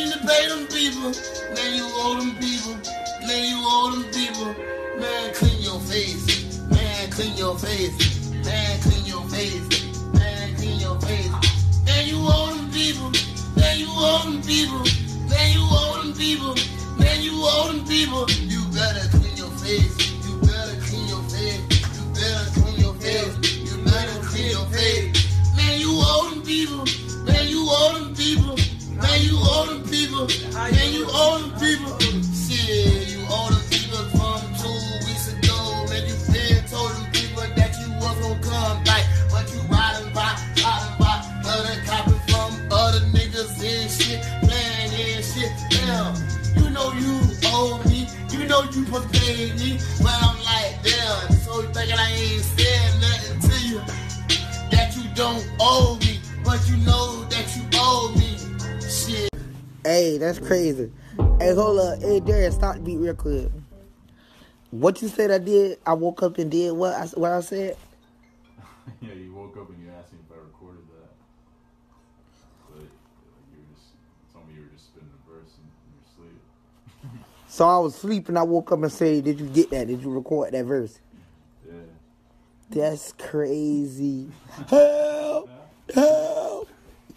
need to pay them people. Man, you owe them people. Man, you owe them people. Man, clean your face. Man, clean your face. Man, clean your face. Man, clean your face. Man, you owe them people. Man, you owe them people. Man, you owe them people. Man, you owe them people. You better clean your face. You better clean your face. You better clean your face. You better clean your face. Man, you owe them people. Man, you owe them people. Man, you owe them people. Man, you owe them people. Shit, you owe them people from 2 weeks ago. Man, you been told them people that you was gonna come back, but you riding by, other copping from other niggas and shit, playing and shit. Damn, you know you owe me. You know you supposed to pay me, but I'm like, damn. So you thinking I ain't said nothing to you that you don't owe me, but you know that you owe me. Shit. Hey, that's crazy. Hey, hold up. Hey, Darius, stop the beat real quick. What you said I did, I woke up and did what I said? Yeah, you woke up and you asked me if I recorded that. But you told me you were just spitting a verse in your sleep. So I was sleeping, I woke up and said, did you get that? Did you record that verse? Yeah. That's crazy. Help! Help!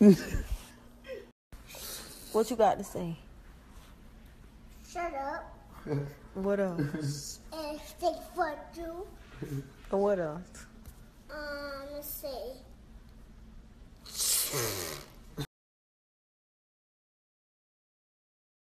What you got to say? Shut up. What else? And stick for you. And what else? Let's see.